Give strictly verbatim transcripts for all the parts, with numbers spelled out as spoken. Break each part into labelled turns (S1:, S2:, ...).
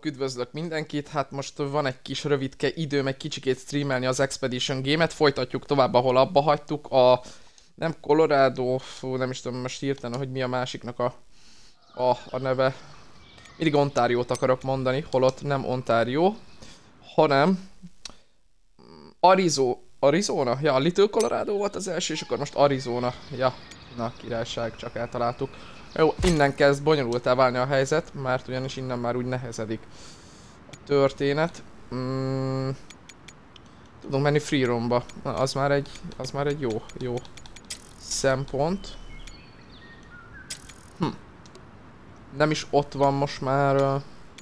S1: üdvözlök mindenkit, hát most van egy kis rövidke időm egy kicsikét streamelni az Expedition Game-et, folytatjuk tovább, ahol abba hagytuk, a... nem Colorado, fú, nem is tudom most hirtelen, hogy mi a másiknak a, a, a neve. Mindig Ontáriót akarok mondani, holott nem Ontario, hanem Arizona, Arizona? Ja, Little Colorado volt az első, és akkor most Arizona. Ja, na királyság, csak eltaláltuk. Jó, innen kezd bonyolultá válni a helyzet, mert ugyanis innen már úgy nehezedik a történet. Mm, tudunk menni free roomba. Na, az már egy, az már egy jó, jó szempont. Hm. Nem is ott van most már... Uh...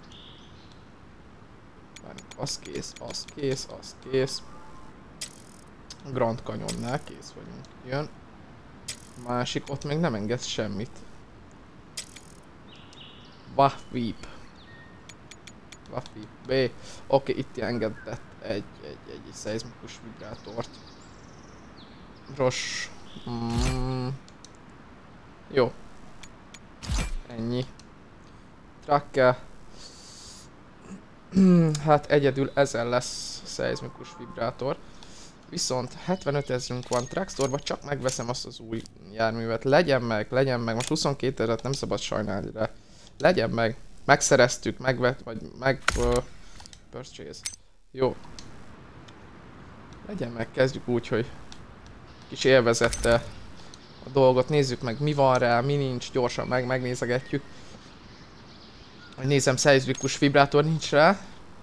S1: Az kész, az kész, az kész. Grand Canyonnál kész vagyunk. Jön. Másik, ott még nem enged semmit. Wahweep. Wahweep B. Oké, okay, itt engedett egy, egy, egy szeizmikus vibrátort. Ros. Mm. Jó. Ennyi. Tracker. Hát egyedül ezen lesz szeizmikus vibrátor. Viszont hetvenöt ezrünk van Trackstore-ba, csak megveszem azt az új járművet. Legyen meg, legyen meg. Most huszonkettő ezret nem szabad sajnálni rá. Legyen meg. Megszereztük, megvet, vagy meg... Uh, purchase. Jó. Legyen meg, kezdjük úgy, hogy kis élvezettel a dolgot. Nézzük meg, mi van rá, mi nincs, gyorsan meg, megnézegetjük. Hogy nézem, szeizmikus vibrátor nincs rá.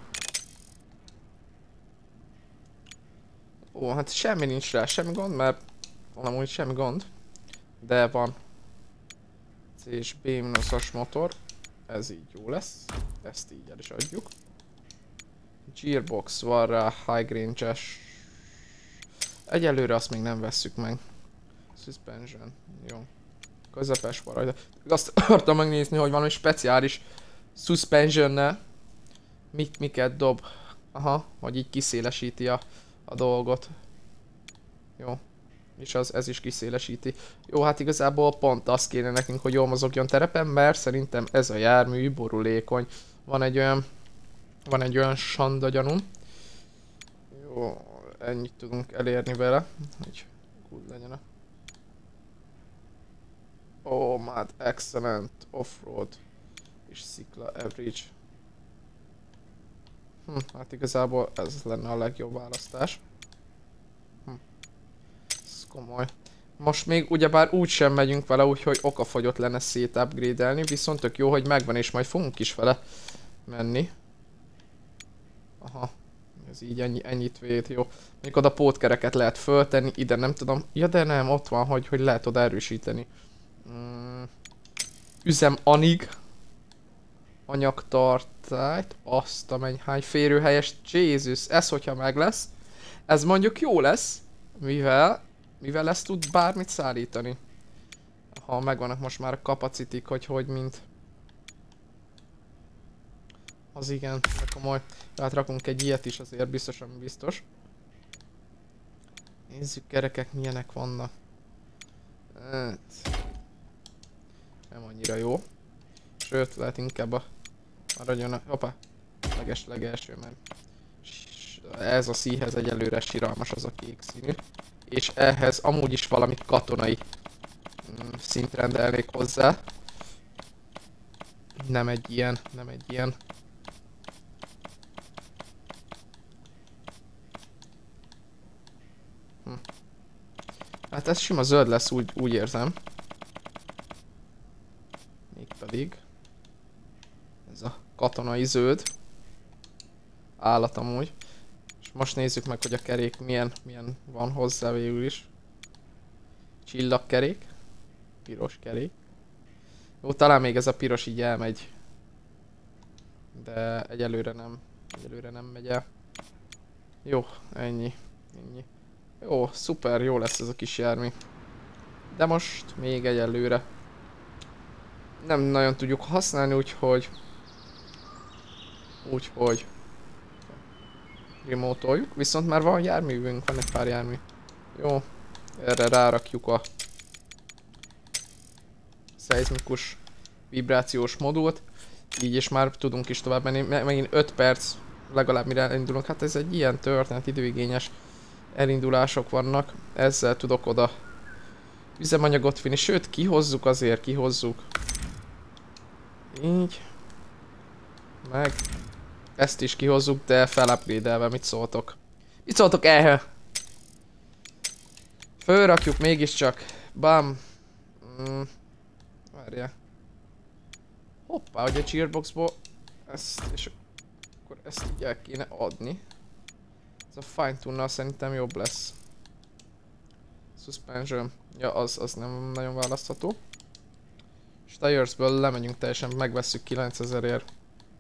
S1: Ó, hát semmi nincs rá, semmi gond, mert amúgy semmi gond. De van C és B minuszos motor. Ez így jó lesz. Ezt így el is adjuk. Gearbox van rá, high range-es. Egyelőre azt még nem vesszük meg. Suspension, jó. Közepes van rajta. Azt akartam megnézni, hogy valami speciális suspensionnel mit miket dob. Aha, hogy így kiszélesíti a, a dolgot. Jó. És az, ez is kiszélesíti. Jó, hát igazából pont az kéne nekünk, hogy jól mozogjon terepen, mert szerintem ez a jármű borulékony. Van egy olyan... Van egy olyan sanda gyanúm. Jó, ennyit tudunk elérni vele. Hogy good legyen a... Oh, mad, excellent, offroad és szikla average. Hm, hát igazából ez lenne a legjobb választás. Hm. Ez komoly. Most még ugyebár úgy sem megyünk vele, úgyhogy okafogyott lenne szétupgrade-elni, viszont tök jó, hogy megvan és majd fogunk is vele menni. Aha, ez így ennyi, ennyit véd, jó. Még oda pótkereket lehet föltenni, ide nem tudom. Ja de nem, ott van, hogy, hogy lehet oda erősíteni. Mm. Üzem anig. Anyagtartályt. Azt a mennyhány férőhelyes. Jézus, ez hogyha meg lesz. Ez mondjuk jó lesz. Mivel, mivel ezt tud bármit szállítani. Ha megvannak most már a kapacitik, hogy hogy mint. Az igen, de komoly. Tehát rakunk egy ilyet is, azért biztosan biztos. Nézzük kerekek milyenek vannak. Hát. Nem annyira jó. Sőt, lehet inkább a maradjon a... Hoppá! Leges legelső, mert ez a szíjhez egyelőre siralmas az a kék színű. És ehhez amúgy is valami katonai szint rendelnék hozzá. Nem egy ilyen, nem egy ilyen. Hm. Hát ez sima zöld lesz, úgy, úgy érzem. Mégpedig ez a katonai zöld állat amúgy. És most nézzük meg, hogy a kerék milyen, milyen van hozzá végül is. Csillagkerék. Piros kerék. Jó, talán még ez a piros így elmegy. De egyelőre nem. Egyelőre nem megy el. Jó, ennyi. Ennyi. Jó, szuper, jó lesz ez a kis jármű. De most még egyelőre nem nagyon tudjuk használni, úgyhogy... Úgyhogy... Remote-oljuk, viszont már van járművünk, van egy pár jármű. Jó, erre rárakjuk a szeizmikus vibrációs modult. így is már tudunk is tovább menni. Megint öt perc legalább mire elindulunk. Hát ez egy ilyen történet, időigényes elindulások vannak. Ezzel tudok oda üzemanyagot vinni. Sőt, kihozzuk azért, kihozzuk. Így. Meg ezt is kihozzuk, de felupgrade-elve, mit szóltok? Mit szóltok ehhez? Fölrakjuk mégiscsak. Bam. Mm. Várjál. Hoppá, hogy a cheerboxból ezt, és akkor ezt így el kéne adni. Ez a fine tune-nal szerintem jobb lesz. Suspension. Ja, az, az nem nagyon választható. És Tires-ből lemegyünk teljesen, megvesszük kilencezerért.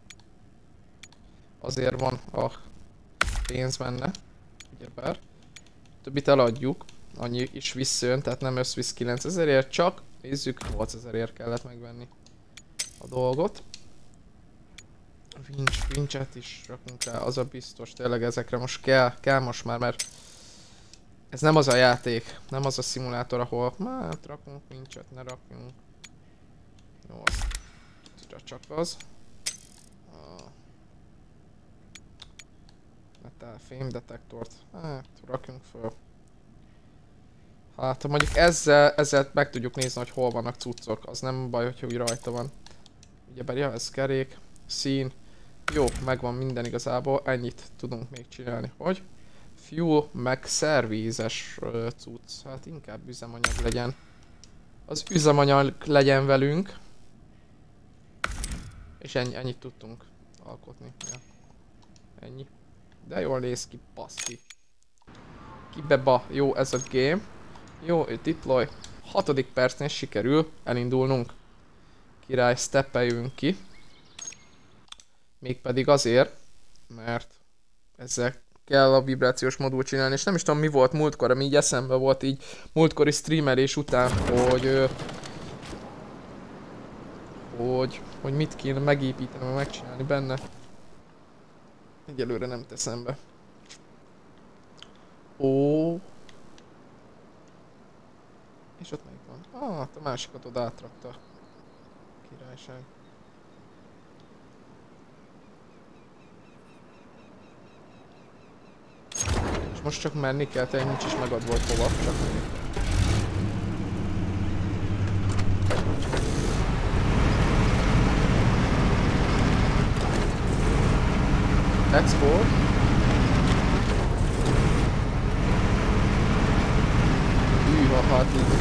S1: Azért van a pénz benne. Ugyebár. Többit eladjuk. Annyi is visszajön, tehát nem összvisz kilencezerért, csak nézzük, nyolcezerért kellett megvenni a dolgot. Vincs, vincset is rakunk rá, az a biztos, tényleg ezekre most kell, kell most már, mert ez nem az a játék, nem az a szimulátor, ahol hát rakunk vincset, ne rakjunk. Jó, az csak az. Metal fém detektort, hát rakjunk föl. Hát mondjuk ezzel, ezzel meg tudjuk nézni, hogy hol vannak cuccok, az nem baj, hogyha úgy rajta van. Ugyebár ja, ez kerék, szín, jó, megvan minden igazából, ennyit tudunk még csinálni, hogy? Fuel, meg szervízes uh, cucc, hát inkább üzemanyag legyen. Az üzemanyag legyen velünk. És ennyi, ennyit tudtunk alkotni, ja. Ennyi. De jól néz ki, baszki. Kibeba, jó ez a game. Jó, deploy. Hatodik percnél sikerül elindulnunk. Király, steppeljünk ki. Mégpedig azért, mert ezzel kell a vibrációs modul csinálni, és nem is tudom mi volt múltkor, ami így eszembe volt így múltkori streamelés után, hogy hogy, hogy mit kéne megépíteni, meg megcsinálni benne. Egyelőre nem teszem be. Ó. És ott melyik van? Ah, a másikat oda átrakta. Királyság. És most csak menni kell, te nincs is megadva, hogy hova, csak menni. Export. Hűha, hát így.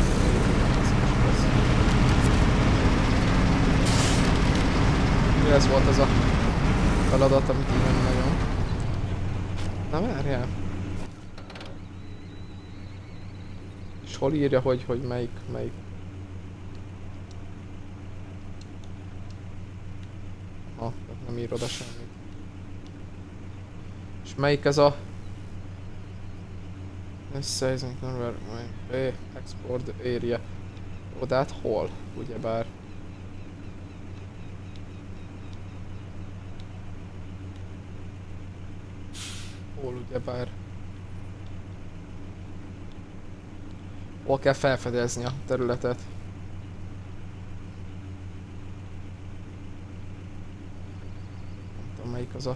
S1: Ez volt az a feladat, amit így nem nagyon. Na várjál. És hol írja, hogy, hogy melyik, melyik. Ha, nem ír oda semmit. És melyik ez a... Seismic number, export area. Odát hol, ugyebár. Hol ugyebár. Hol kell felfedezni a területet. Nem tudom melyik az a...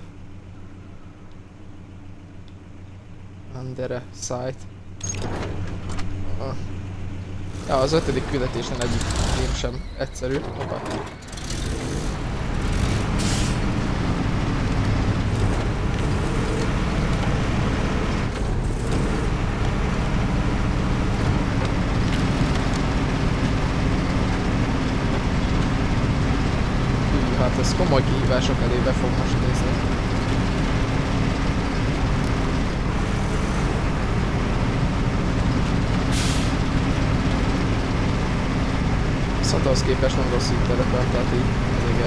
S1: Andere site. Ah. Ja, az ötödik küldetésen egyik game sem egyszerű. Hoppá. Hű, hát ez komoly kihívások elébe fog most nézni. Ahhoz képest nem rossz így terepen, tehát így eléget.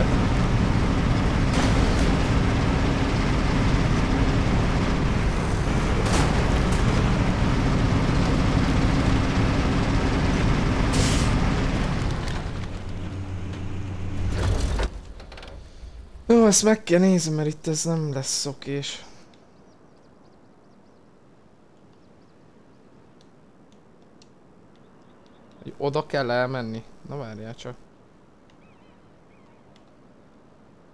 S1: Jó, ezt meg kell nézni, mert itt ez nem lesz szokés. Oda kell elmenni. Na várjál csak.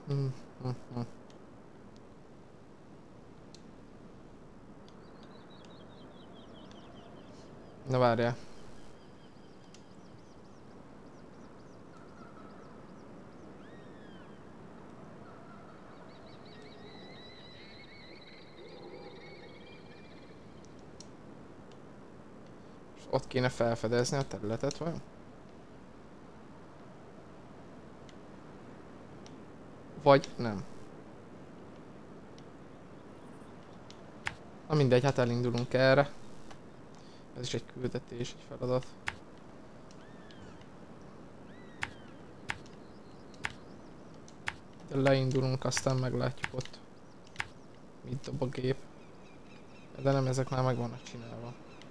S1: Mm, mm, mm. Na várjál. Ott kéne felfedezni a területet, vajon? Vagy nem. Na mindegy, hát elindulunk erre. Ez is egy küldetés, egy feladat. De leindulunk, aztán meglátjuk ott, mit dob a gép. De nem, ezek már meg vannak csinálva.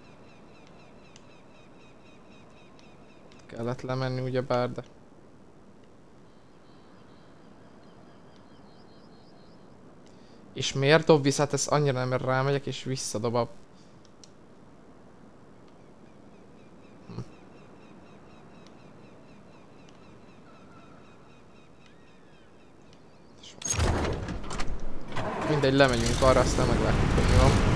S1: Kellett lemenni ugyebár, de... És miért dob vissza? Hát ez annyira nem, mert rámegyek és visszadob a... Hm. Mindegy, lemegyünk arra, aztán meglátjuk, hogy mi van.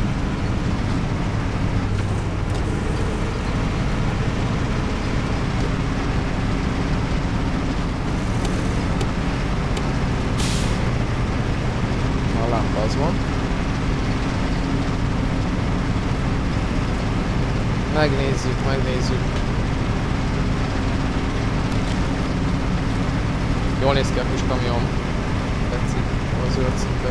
S1: Az van. Megnézzük, megnézzük. Jól néz ki a kis kamion. Tetszik a zöld szintű.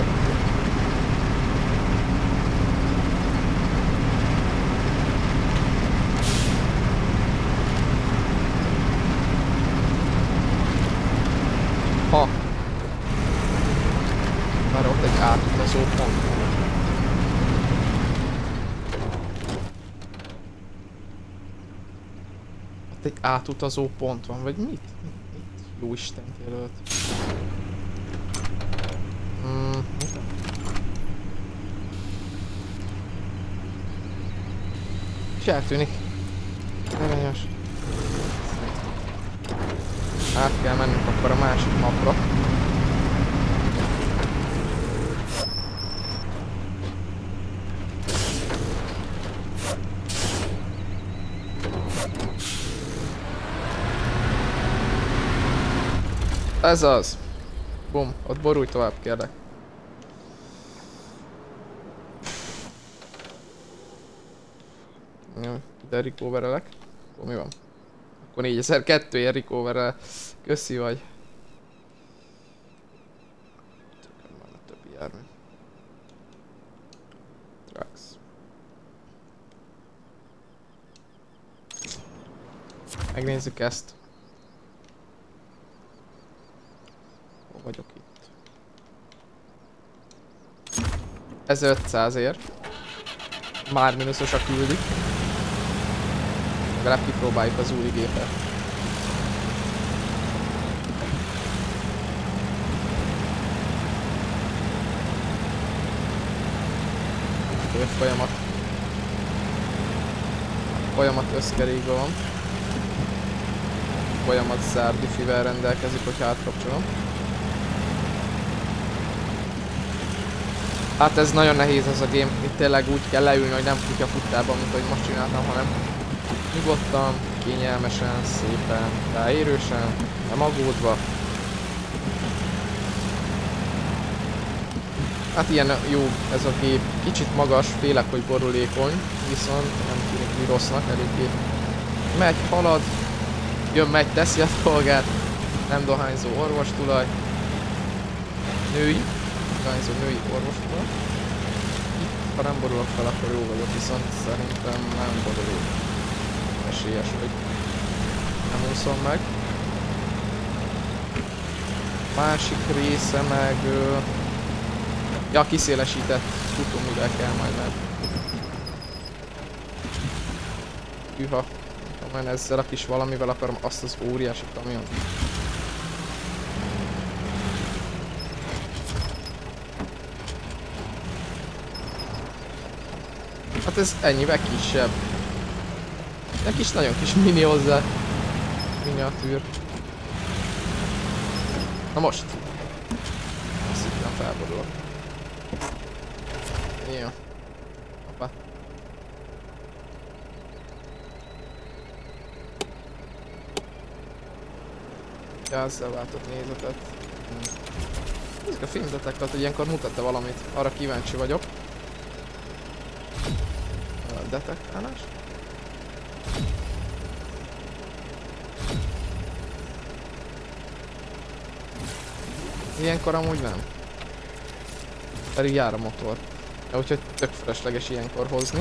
S1: Ha! Már ott egy átutazó pont. Ott egy átutazó pont van, vagy mit? Mit? Jó Istent jelölt. Hmm. És eltűnik. Aranyos. Át kell mennünk akkor a másik mapra. Ez az. Bum, ott borulj tovább, kérlek. Jó, ide recoverelek. Akkor mi van? Akkor négyezer-kettőért recoverel. Köszi vagy. Tökön van a többi jármű. Trucks. Megnézzük ezt. Vagyok itt. ezerötszázért. Már mínuszosra küldik. Legalább kipróbáljuk az új gépet. Folyamat. Folyamat összkerékben van. Folyamat zárt diffivel rendelkezik, hogy átkapcsolom. Hát ez nagyon nehéz ez a game, itt tényleg úgy kell leülni, hogy nem kutya futtában, mint ahogy most csináltam, hanem nyugodtan, kényelmesen, szépen, ráérősen, nem aggódva. Hát ilyen jó ez a gép, kicsit magas, félek, hogy borulékony, viszont nem tűnik mi rossznak, eléggé megy, halad, jön, megy, teszi a dolgát, nem dohányzó orvostulaj, női. Dohányzó női orvostól. Itt, ha nem borulok fel, akkor jó vagyok, viszont szerintem nem borulok. Esélyes, hogy nem úszom meg. Másik része meg... Ja, kiszélesített futóművel kell majd meg. Hűha. Majd ezzel a kis valamivel akarom azt az óriási kamiont. Hát ez ennyivel kisebb. Egy kis, nagyon kis mini hozzá. Miniatűr. Na most. Azt itt nem felborulok. Jó. Hoppá. Ja, ezzel váltott nézetet. Hm. Ezek a filmdetektat, hogy ilyenkor mutat-e valamit. Arra kíváncsi vagyok. A detektálás. Ilyenkor amúgy nem. Pedig jár a motor. Ja, úgyhogy tök felesleges ilyenkor hozni.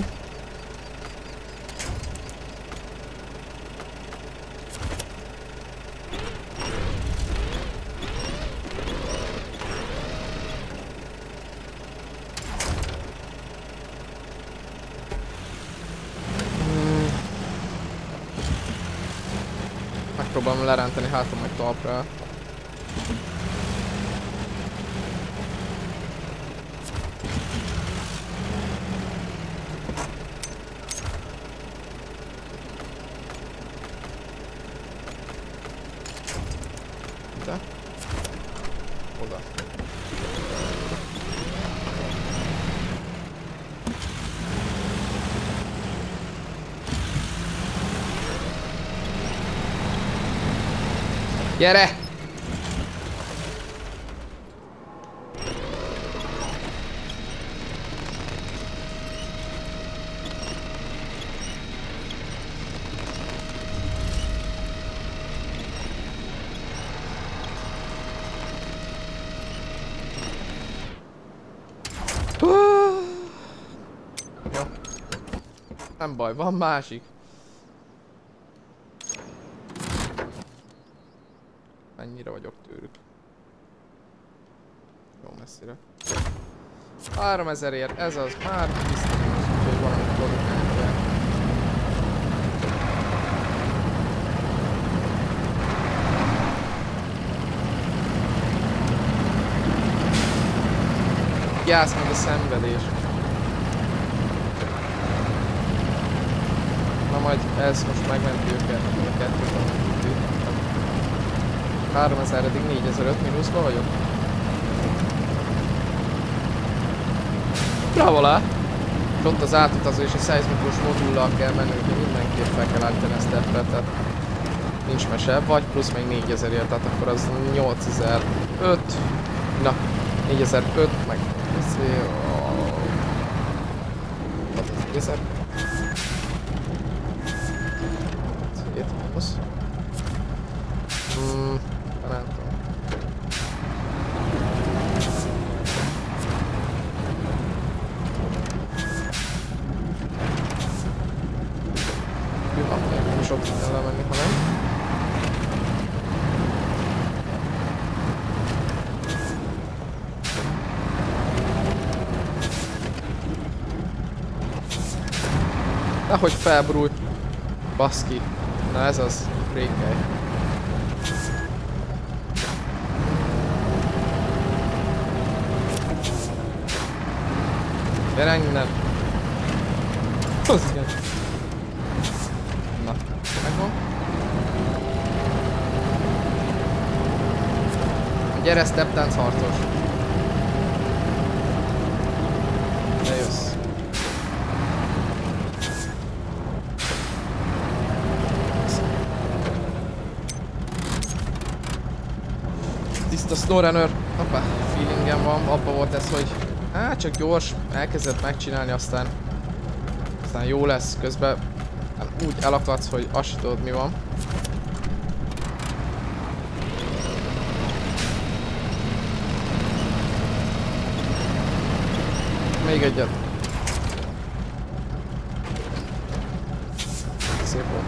S1: Hmm. Megpróbálom lerántani hátam meg talpra. Oda. Gyere! Jó. Nem baj, van másik. Mennyire vagyok tőlük? Jó messzire. háromezerért, ez az már biztos, hogy valamit produkálni kell. Gyász meg a szenvedés. Na majd ez most megmenti őket, a kettőt a háromezer eddig négyezer-öt mínuszba vagyok. Bravo lá! És ott az átutazó és a szeizmikus modullal kell menni, hogy mindenképp fel kell állítani ezt ebbe, tehát nincs mese, vagy plusz még négyezerért, tehát akkor az nyolcezer-öt, na, négyezer-öt, meg ezer. hét mínusz. Hmm, nem tudom. Hűha, nem sok minden lemenni, hanem. Nehogy felborulj. Baszki. Na ez az. Rékelj. Gyere innen. Az igen. Na, megvan. Gyere, stepdance harcos. Ne jössz. Tiszta SnowRunner. Hoppá, feelingem van, abba volt ez, hogy hát csak gyors, elkezdett megcsinálni, aztán aztán jó lesz, közben úgy elakadsz, hogy azt se tudod mi van. Még egyet. Szép volt.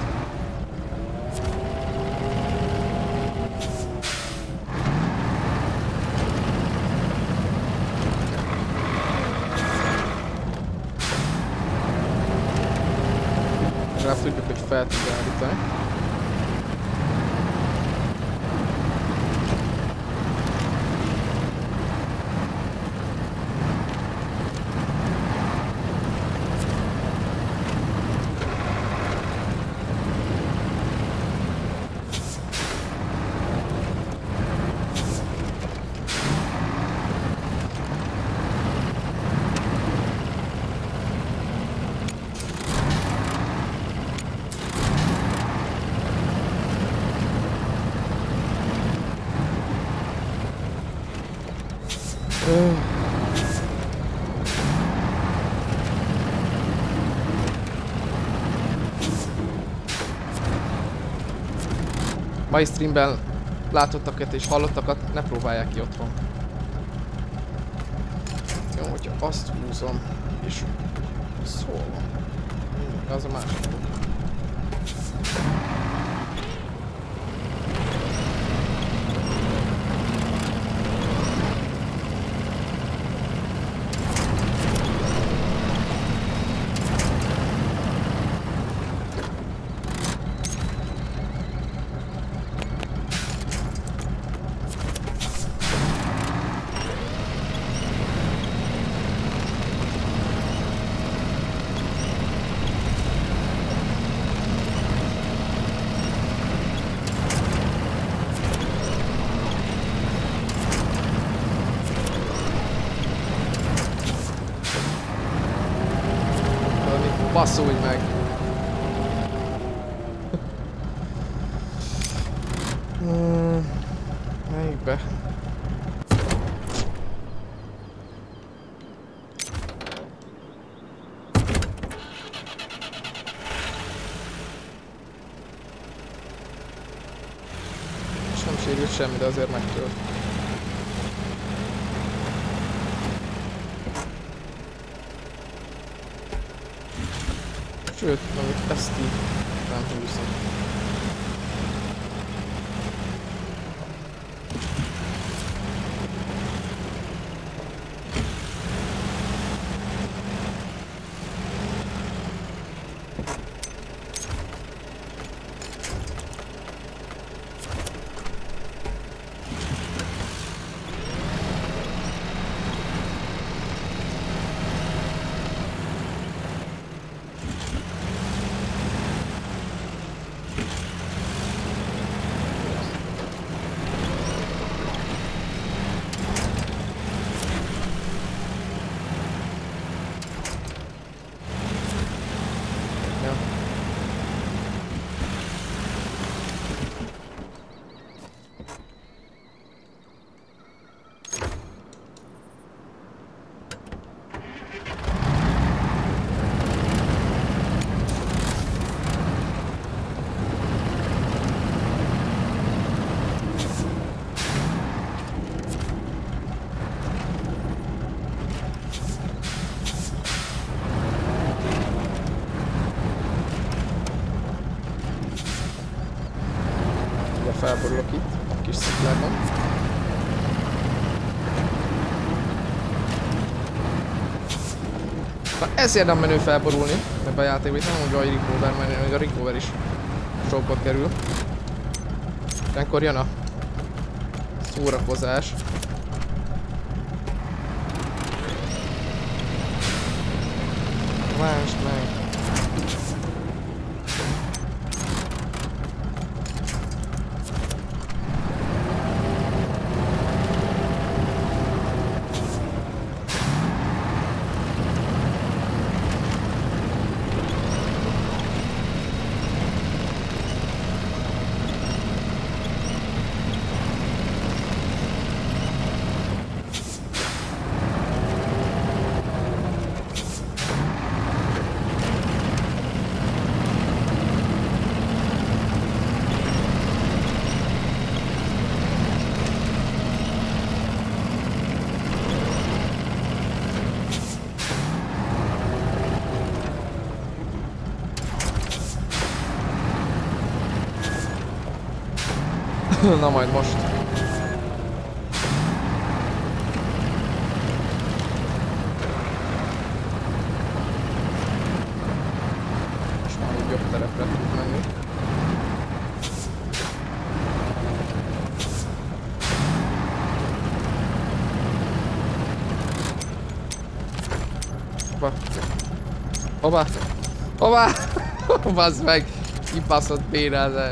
S1: Legalább tudjuk, hogy fel tudja állítani. Mai streamben látottakat és hallottakat ne próbálják ki otthon. Jó, hogyha azt húzom, és szól van. Az a másik. Basszulj meg! hmm, melyikbe? Sem sérült semmi, de azért megtölt. Sőt, amit ezt így nem húzom. Felborulok itt, a kis sziklában. Na ezért nem menő felborulni ebben a játékban, nem mondja, hogy recover menő, hogy a recover is sokba kerül. Ilyenkor jön a szórakozás. Lásd meg! Na majd most. Most már úgy jobb terepre tud menni. Hova? Hova? Hova? Bazd meg! Kibaszott bérázás.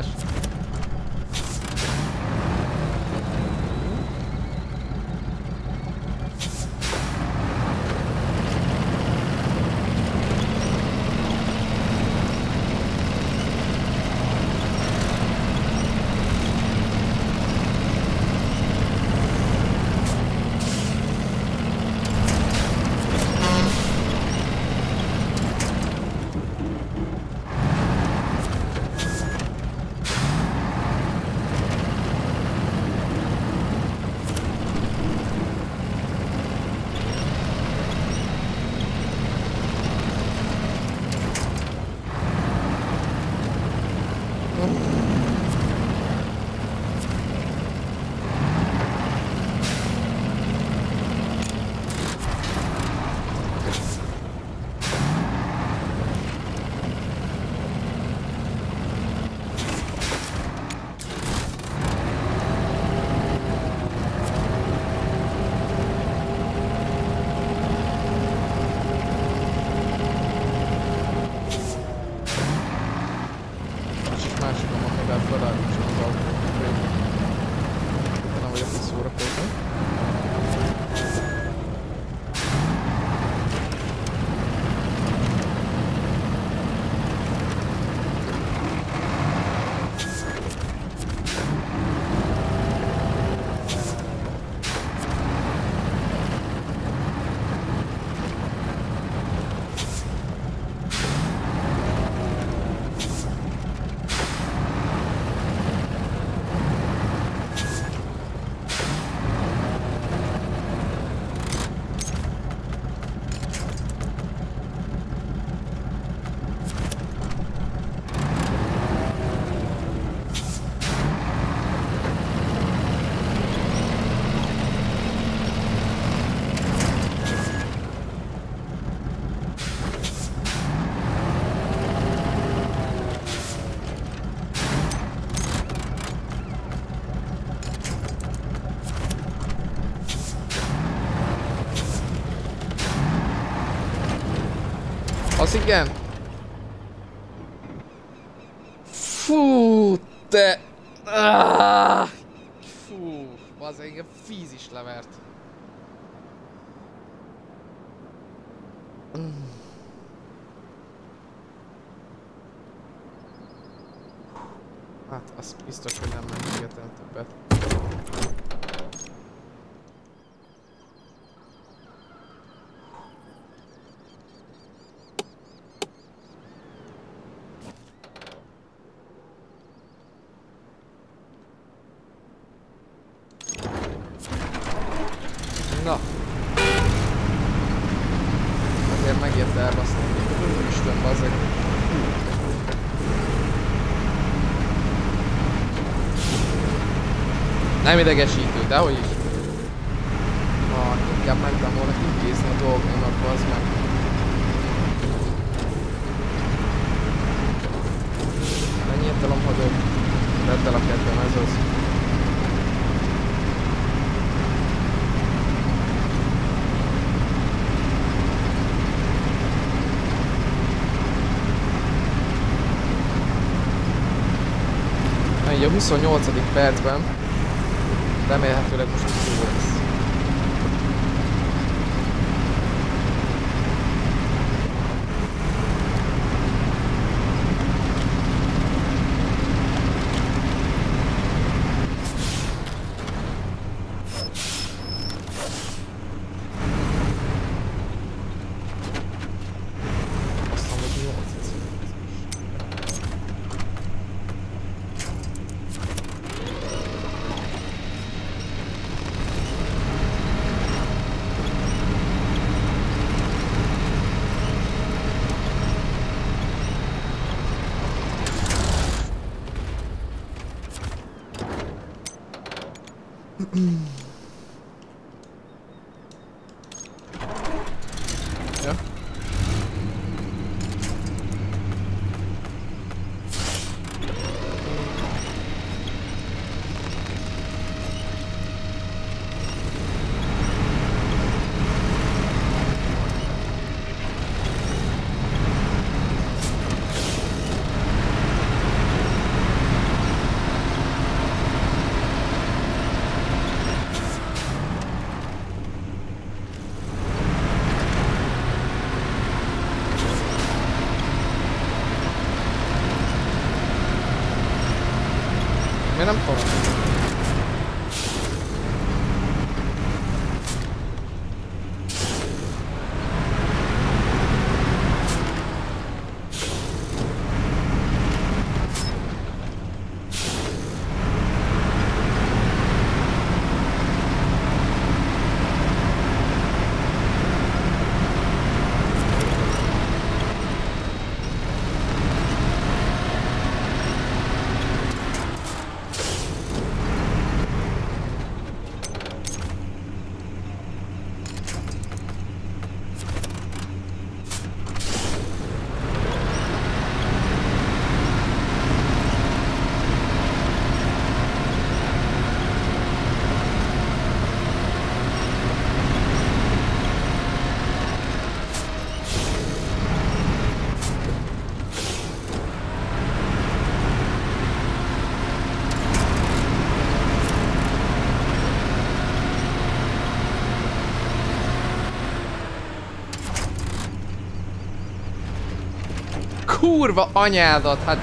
S1: Az igen. Fú, te... Ah! Fú, az engem fíz is levert. Mm. Hát, az biztos, hogy nem mentegetem többet. Na. Azért megérte elbaszni. Úristen, bazzeg. Nem idegesítő, dehogy is. Na, inkább mentem volna intézni a dolgaimat, bazd meg. Mennyi értelemhadó? Vedd el a kedvem, ez az. Így a huszonnyolcadik percben remélhetőleg most úgy jó lesz. Aztán hogy nyolc. Ja. Miért nem tovább? Kurva anyádat, hát...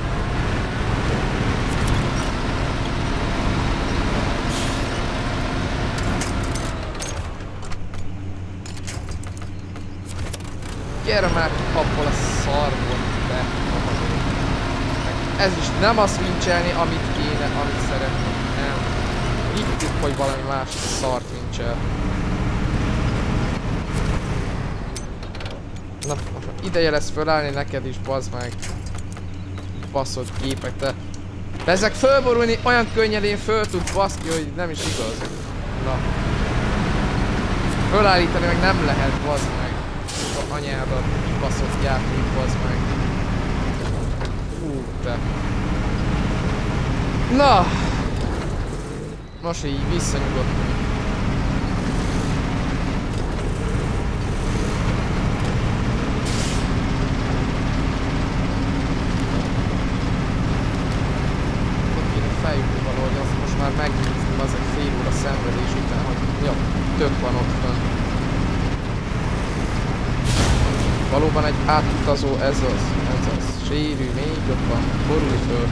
S1: Gyere már ki abból a szarból, te Ez is nem azt vincselni, amit kéne, amit szeretnék, nem. Hittük, hogy valami más szart vincsel. Na, most már ideje lesz fölállni neked is, bazd meg. Baszott gépek, te. De ezek fölborulni olyan könnyedén föl tud baszki, hogy nem is igaz. Na. Fölállítani meg nem lehet, bazd meg. A anyádat, baszott játék, bazd meg. Fú, te. Na. Most így visszanyugodtunk. tök van ott fönn. Valóban egy átutazó, ez az, ez az. Sérül, még jobban, borulj föl.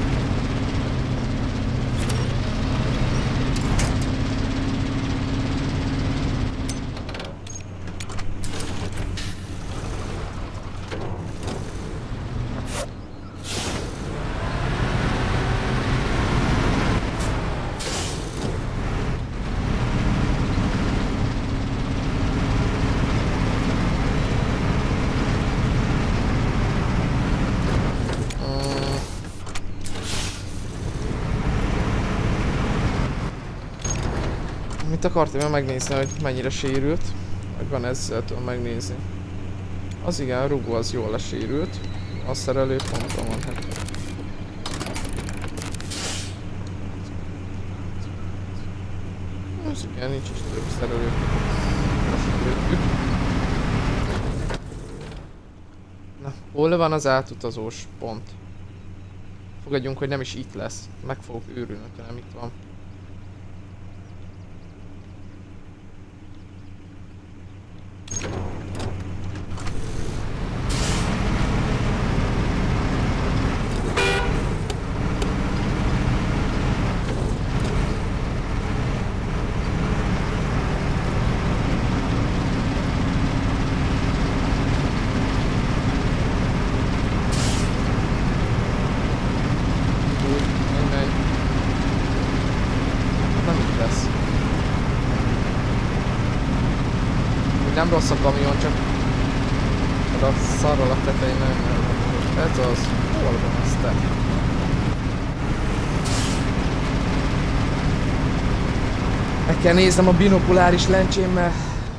S1: Mit akartam megnézni, hogy mennyire sérült? Vagy van ezzel tudom megnézni. Az igen, a rugó az jól lesérült. A szerelő ponton van, hát. Ez igen, nincs is több szerelő. Na, hol van az átutazós pont? Fogadjunk, hogy nem is itt lesz. Meg fogok őrülni, ha nem itt van. Nem rossz a kamion, csak a szarral a tetején nem. Ez az. Hol van az te? Meg kell néznem a binokuláris lencsémmel.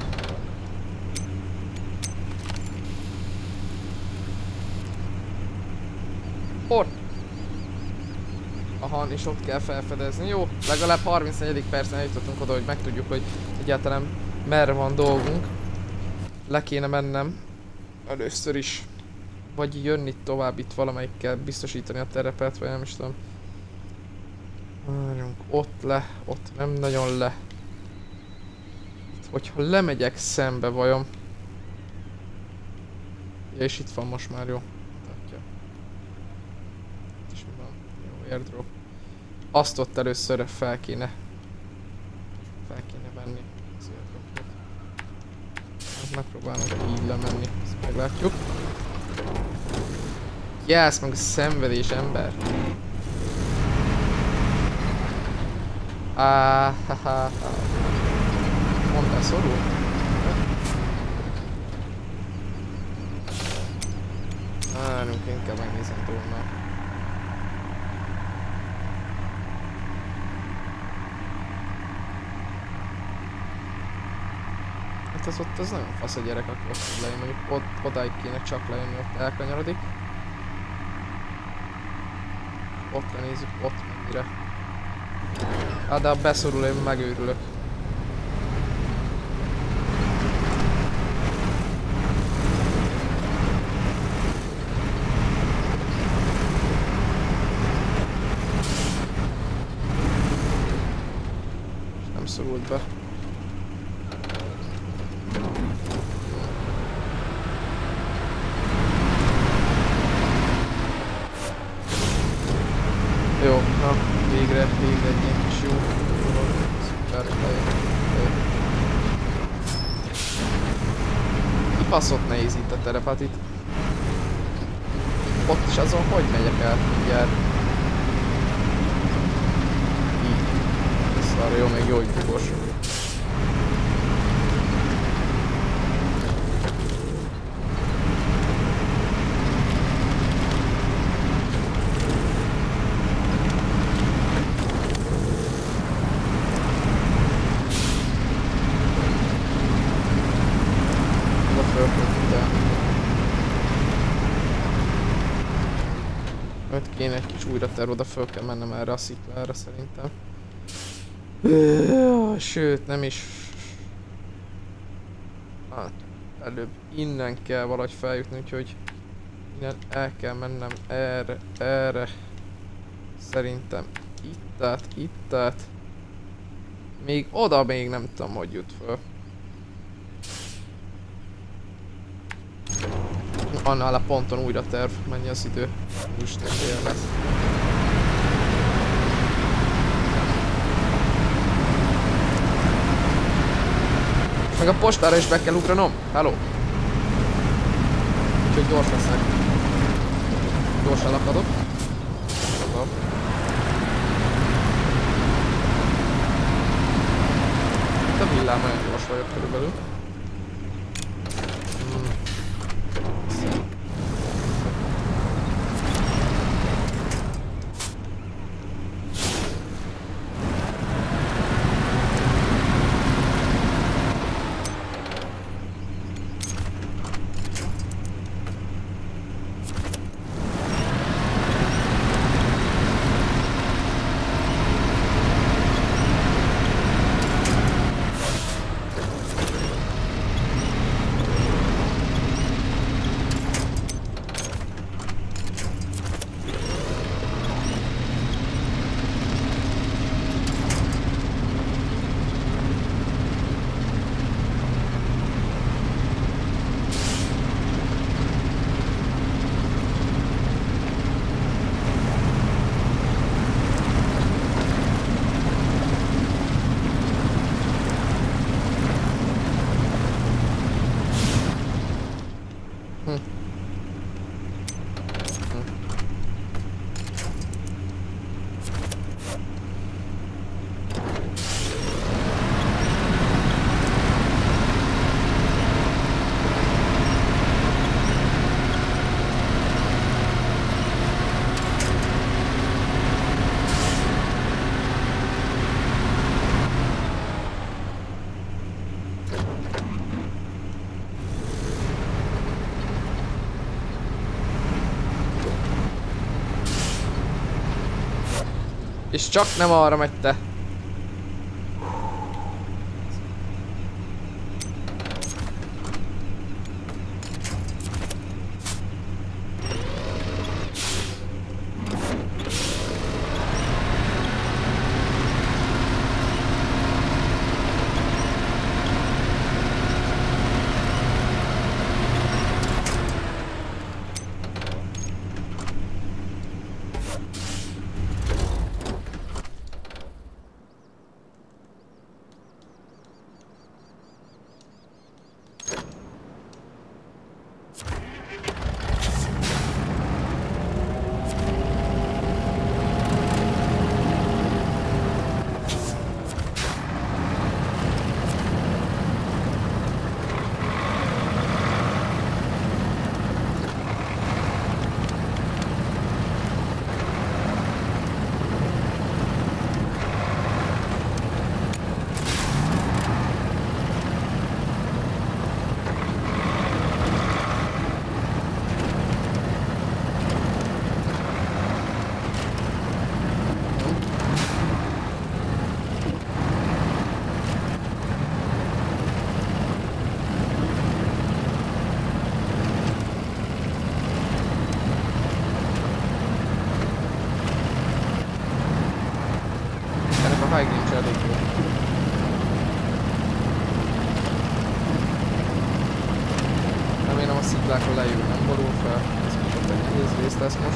S1: Ott! Aha, és ott kell felfedezni. Jó, legalább harmincnegyedik percen eljutottunk oda, hogy megtudjuk, hogy egyáltalán merre van dolgunk. Le kéne mennem először is, vagy jönni tovább itt valamelyikkel biztosítani a terepet, vagy nem is tudom. Várjunk, ott le, ott nem nagyon le. Hogyha lemegyek szembe vajon. Ja, és itt van most már, jó. Tatja. És mi van? Jó, airdrop. Azt ott először fel kéne. Fel kéne venni. Megpróbálom így lemenni, ezt meglátjuk. Jelsz meg a szenvedés, ember! Ah, ha, ha, ha. Mondtál szorul? Várjunk, inkább megnézem túlnál. Hát az ott az nagyon fasz a gyerek, aki ott tud lejönni, mondjuk ott, odáig kéne csak lejönni, ott elkanyarodik. Ott lenézzük, ott mennyire. Hát de ha beszorul, én megőrülök. És nem szorult be. Jó, na, végre, végre egy ilyen kis jó dolog. Szuper, lejön. Kibaszott nehéz itt a terep, hát itt... Ott is azon hogy megyek el, mindjárt. Így. Ez arra jó, még jó, hogy bugos. Öt kéne egy kis újra ter, oda föl kell mennem erre a sziklára szerintem. Sőt, nem is. Hát, előbb innen kell valahogy feljutni, úgyhogy innen el kell mennem erre, erre. Szerintem itt át, itt át. Még oda még nem tudom, hogy jut föl. Annál a ponton újra terv, mennyi az idő. Isten tél lesz. Meg a postára is be kell ugranom. Hello. Úgyhogy gyors leszek. Gyorsan lakadok. Tudom. Itt a villám nagyon gyors vagyok körülbelül. És csak nem arra megy te. Sziklákon leül, nem borul fel. Ez most egy nehéz rész lesz most.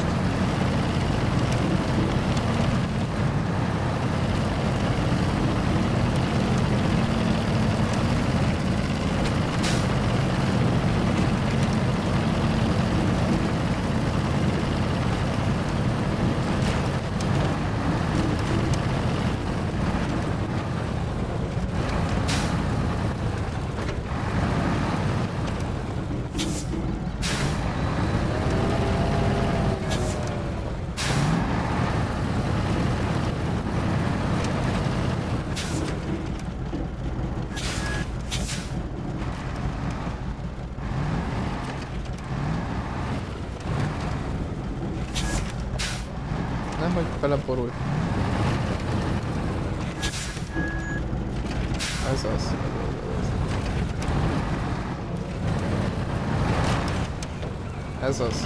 S1: Nem, hogy beleborulj. Ez az. Ez az.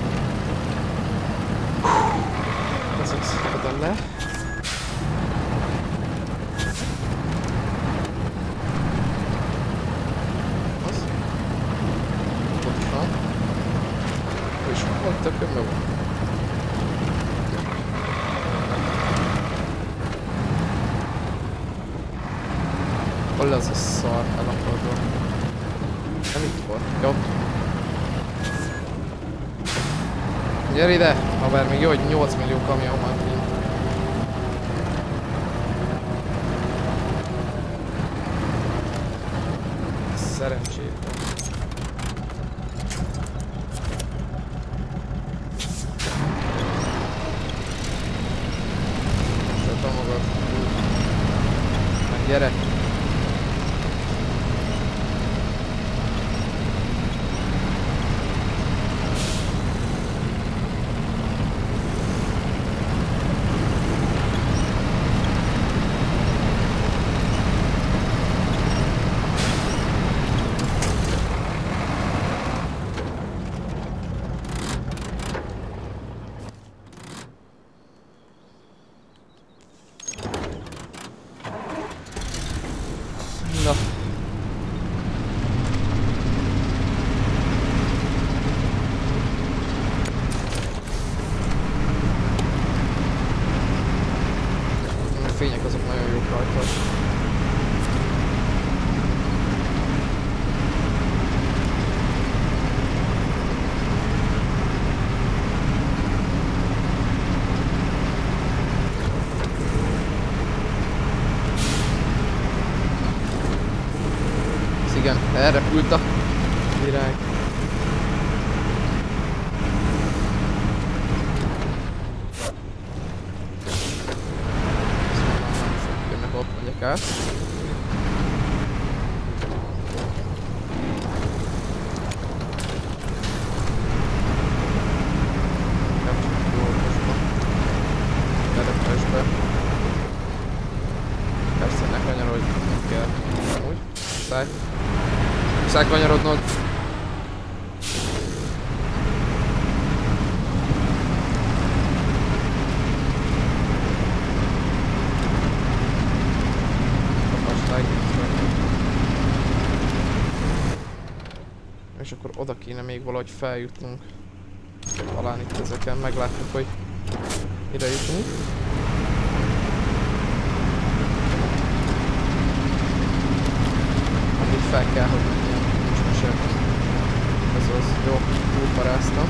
S1: Ez az. Oda le. tökönbe van? Hol az a szar elakadva? Nem itt volt. Jó. Gyere ide! Haver, még jó, hogy nyolc millió kamion van kint. Szerencsétlen. Csata magad. Meg gyere! Na. A fények azok nagyon jók rajta. Igen, elrepült a virág. Jönnek, ott megyek át. Lerepesbe. Persze, ne kanyarodj, nem kell. Úgy, muszáj. Muszáj kanyarodnod. És akkor oda kéne még valahogy feljutnunk. Talán itt ezeken meglátjuk, hogy ide jutunk. Amit fel kell, hogy menjen. Nincs mesélni. Ez az. Jó, túlparáztam.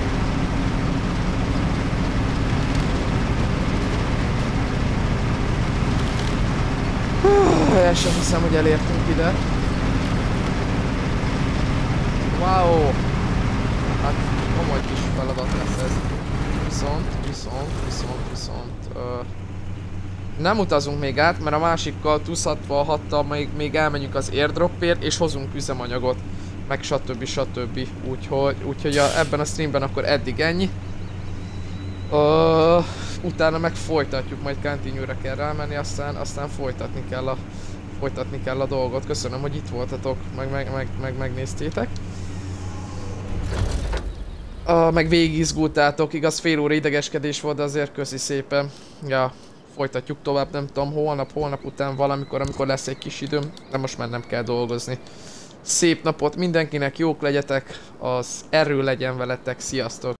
S1: El sem hiszem, hogy elértünk ide. Wow! Hát komoly kis feladat lesz ez. Viszont, viszont, viszont, viszont... Ö, nem utazunk még át, mert a másikkal TUS hatvanhattal még, még elmenjünk az airdropért, és hozunk üzemanyagot. Meg stb. Stb. Úgyhogy, úgyhogy a, ebben a streamben akkor eddig ennyi. Ö, utána meg folytatjuk, majd continue-re kell rámenni, aztán, aztán folytatni kell a... Folytatni kell a dolgot. Köszönöm, hogy itt voltatok, meg, meg, meg, meg megnéztétek. Uh, meg végigizgultátok, igaz fél óra idegeskedés volt, de azért köszi szépen. Ja, folytatjuk tovább, nem tudom, holnap, holnap után valamikor, amikor lesz egy kis időm, de most már nem kell dolgozni. Szép napot mindenkinek, jók legyetek, az erő legyen veletek, sziasztok!